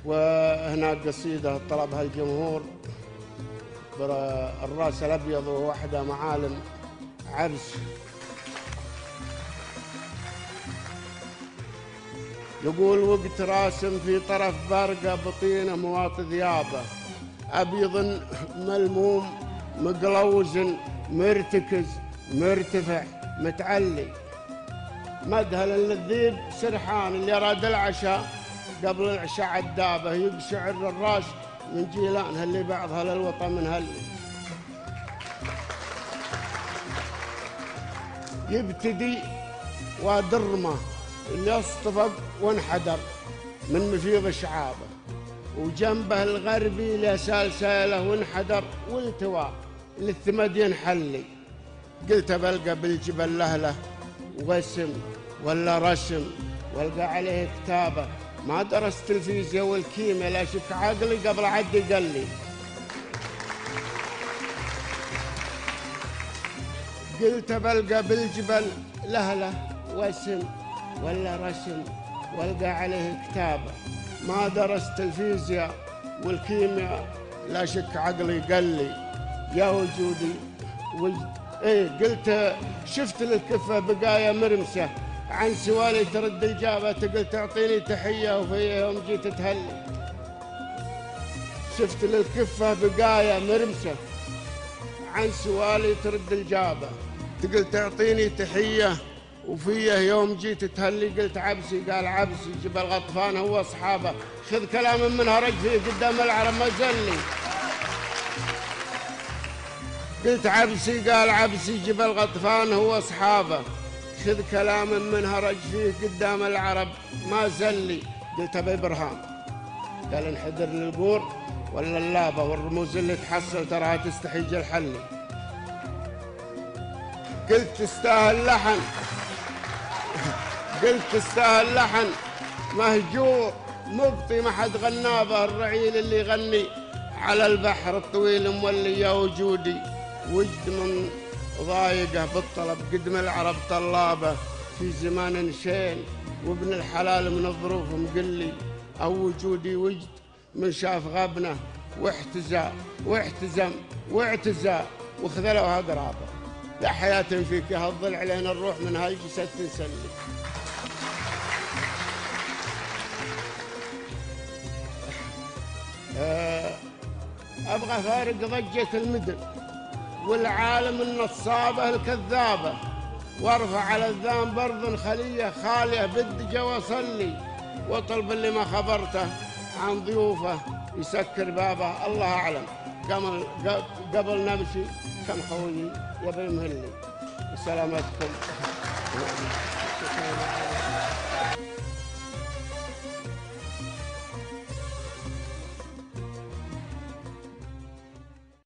وهناك قصيدة طلبها الجمهور الراس الأبيض ووحدة معالم عرس. يقول وقت راسم في طرف برقة بطينه مواط ذيابه، أبيض ملموم مقلوز مرتكز مرتفع متعلي، مدهل الذيب سرحان اللي راد العشاء قبل العشاء عدابه، يقشعر الراس من جيلانها اللي بعضها للوطن من هلي. يبتدي ودرمه اللي اصطفق وانحدر من مفيض شعابه، وجنبه الغربي لسال ساله وانحدر والتوى للثمد ينحلي. قلت بلقى بالجبل لهله وسم ولا رسم والقى عليه كتابه، ما درست الفيزياء والكيمياء لا شك عقلي قبل عدي قال لي. قلت بلقى بالجبل لهله وسم ولا رسم والقى عليه كتابه، ما درست الفيزياء والكيمياء لا شك عقلي قال لي. يا وجودي قلت شفت للكفه بقايا مرمسه، عن سوالي ترد الجابه، قلت تعطيني تحيه وفي يوم جيت تهلي. شفت للكفه بقايا مرمسه، عن سوالي ترد الجابه، قلت تعطيني تحيه وفيه يوم جيت تهلي. قلت عبسي، قال عبسي جبل غطفان هو اصحابه، خذ كلام منها رجفي قدام العرب ما زلي. قلت عبسي، قال عبسي جبل غطفان هو اصحابه، خذ كلام منها رجفيه قدام العرب ما زلي. قلت ابي برهان، قال انحدر للبور ولا اللابه، والرموز اللي تحصل تراها تستحيج الحلي. قلت تستاهل لحن، قلت تستاهل لحن مهجور مبطي ما حد غنى به، الرعيل اللي يغني على البحر الطويل مولي. يا وجودي وجد من ضايقه بالطلب قدم العرب طلابه، في زمان نشين وابن الحلال من الظروف مقلي. او وجودي وجد من شاف غبنه واحتزى واحتزم واعتزى وخذلوها قرابه. لا حياة فيك يا هالضلع لين الروح من هالجسد تنسلي. أبغى فارق ضجة المدن والعالم النصابة الكذابة، وارفع على الذان برض خلية خالية بدجة وصلي، واطلب اللي ما خبرته عن ضيوفه يسكر بابه. الله أعلم قبل نمشي كم خويي يبي مهلي. سلامتكم.